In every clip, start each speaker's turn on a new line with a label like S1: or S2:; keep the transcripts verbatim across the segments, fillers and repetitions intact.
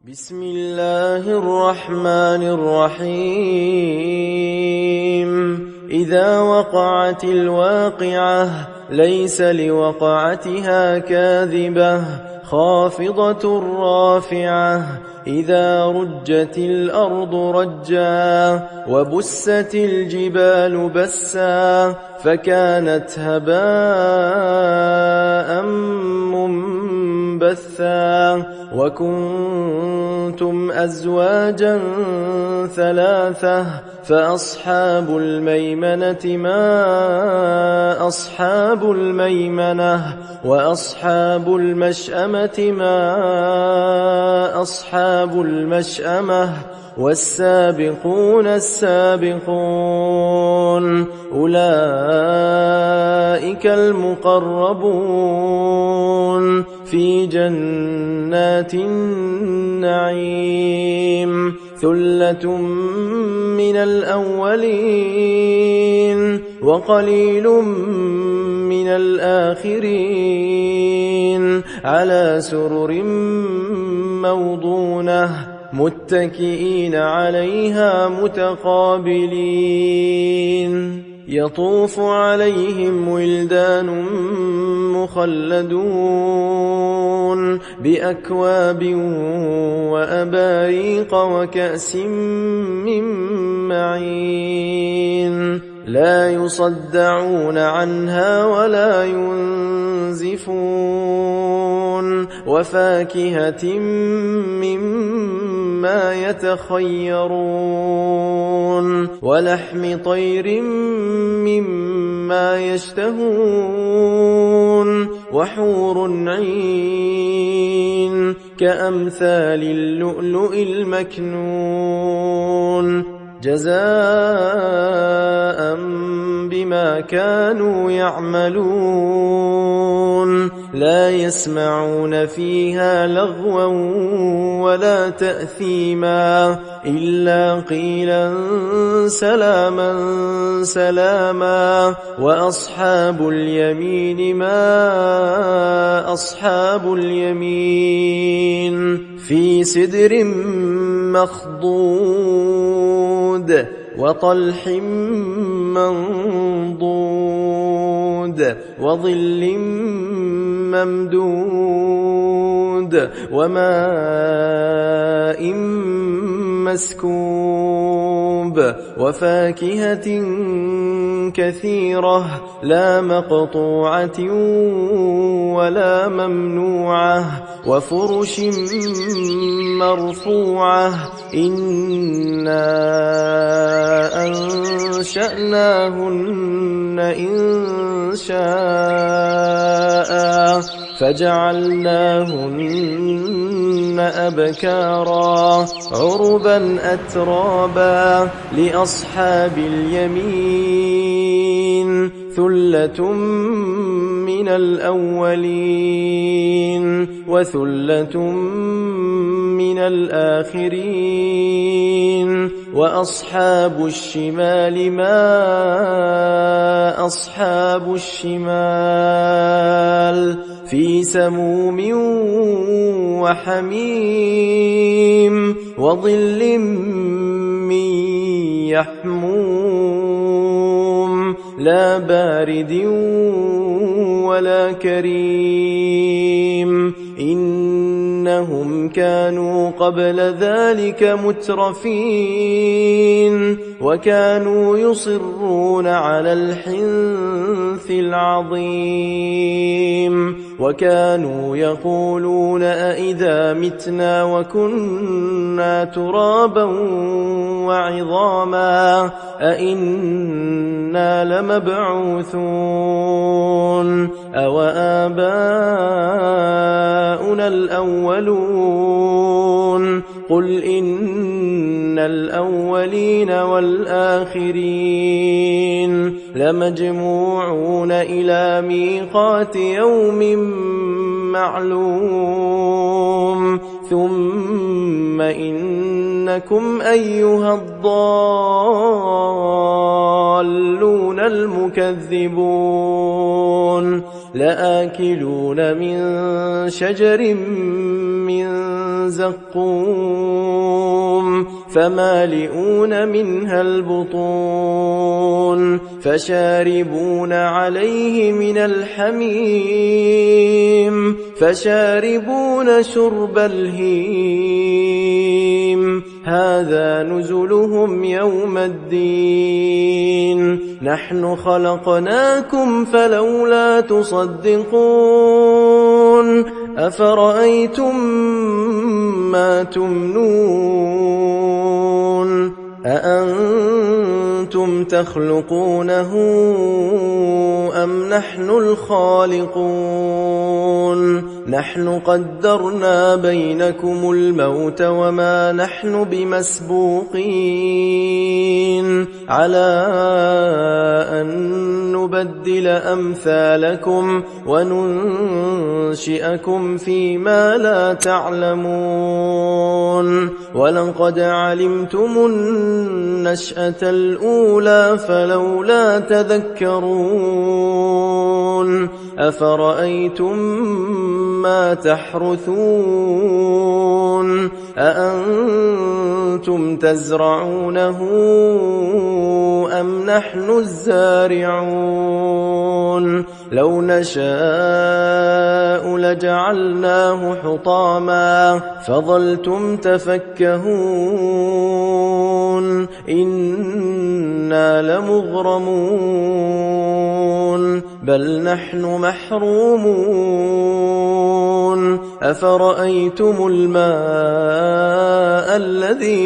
S1: بسم الله الرحمن الرحيم إذا وقعت الواقعة ليس لوقعتها كاذبة خافضة رافعة إذا رجت الأرض رجا وبست الجبال بسا فكانت هباء منبثا وكنتم أزواجا ثلاثة فأصحاب الميمنة ما أصحاب الميمنة وأصحاب المشأمة ما أصحاب المشأمة والسابقون السابقون أولئك المقربون في جنات النعيم ثلة من الأولين وقليل من الآخرين على سرر موضونة متكئين عليها متقابلين يطوف عليهم ولدان مخلدون بأكواب وأباريق وكأس من معين لا يصدعون عنها ولا ينزفون وفاكهة مما يتخيرون ولحم طير مما يشتهون وحور عين كأمثال اللؤلؤ المكنون جزاء بما كانوا يعملون لا يسمعون فيها لغوا ولا تأثيما إلا قيلا سلاما سلاما وأصحاب اليمين ما أصحاب اليمين في سدر مخضود وطلح منضود وظل ممدود وماء مسكوب وفاكهة كثيرة لا مقطوعة ولا ممنوعة وفرش مرفوعة إنا أنشأناهن إن شاء فجعلناهن أبكارا عربا أترابا لأصحاب اليمين ثلة من الأولين وثلة من الآخرين وأصحاب الشمال ما أصحاب الشمال في سموم وحميم وظل من يحموم لا بارد ولا كريم إنهم كانوا قبل ذلك مترفين وكانوا يصرون على الحنث العظيم وكانوا يقولون أئذا متنا وكنا ترابا وعظاما أئنا لمبعوثون أو آباؤنا الأولون قل إن الأولين والآخرين لمجموعون إلى ميقات يوم معلوم ثم إنكم أيها الضالون المكذبون لآكلون من شجر من زقوم فمالئون منها البطون فشاربون عليه من الحميم فشاربون شرب الهيم هذا نزلهم يوم الدين نحن خلقناكم فلولا تصدقون أفرأيتم ما تمنون أأنتم تخلقونه أم نحن الخالقون نحن قدرنا بينكم الموت وما نحن بمسبوقين على أن نبدل أمثالكم وننشئكم فيما لا تعلمون ولقد علمتم النشأة الأولى فلولا تذكرون أفرأيتم ما تحرثون أأنتم تزرعونه أم نحن الزارعون لو نشاء لجعلناه حطاما فظلتم تفكهون إنا لمغرمون بل نحن محرومون أفرأيتم الماء الذي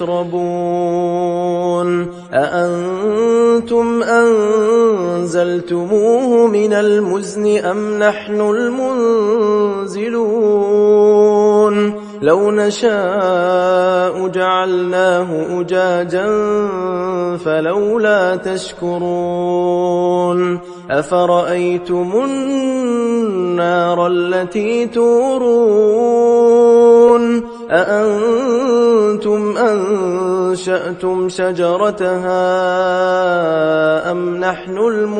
S1: تشربون أأنتم أنزلتموه من المزن أم نحن المنزلون لو نشاء جعلناه أجاجا فلولا تشكرون أفرأيتم النار التي تورون أأنتم أنشأتم شجرتها أم نحن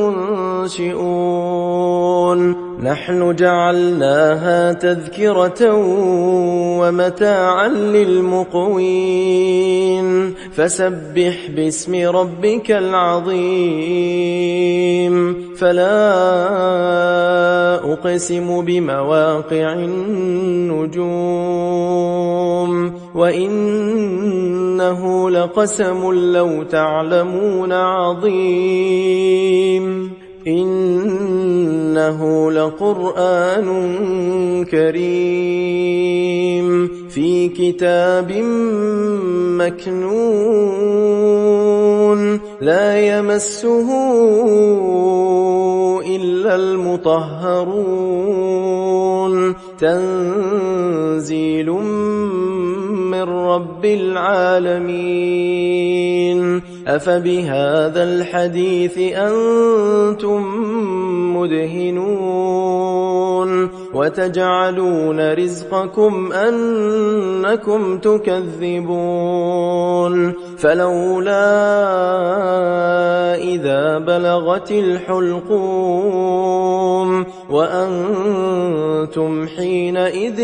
S1: المنشئون نحن جعلناها تذكرة ومتاعا للمقوين فسبح باسم ربك العظيم فلا أقسم بمواقع النجوم وإنه لقسم لو تعلمون عظيم إنه لقرآن كريم في كتاب مكنون لا يمسه إلا المطهرون تنزيل من رب العالمين أفبهذا الحديث أنتم مدهنون وتجعلون رزقكم أنكم تكذبون فلولا إذا بلغت الحلقوم وأنتم حينئذ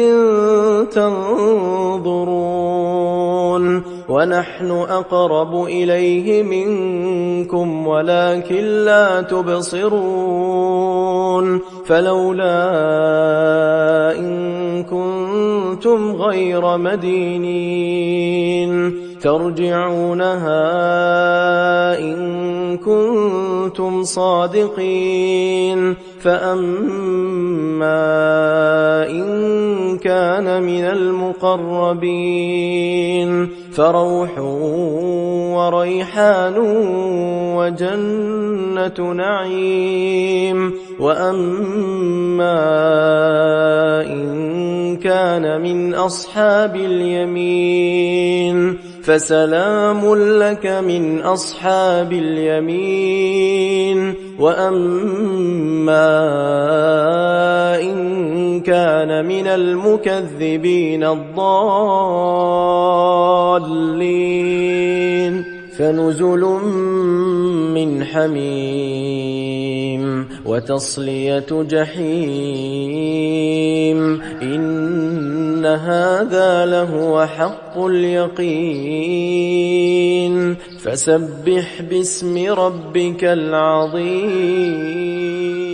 S1: تنظرون ونحن أقرب إليه منكم ولكن لا تبصرون فلولا إن كنتم غير مدينين ترجعونها إن كنتم صادقين فأما إن كان من المقربين فروح وريحان وجنة نعيم وأما إن كان من أصحاب اليمين فسلام لك من أصحاب اليمين وأما إن كان من المكذبين الضالين فنزل من حميم وتصلية جحيم إن إن هذا لهو حق اليقين فسبح باسم ربك العظيم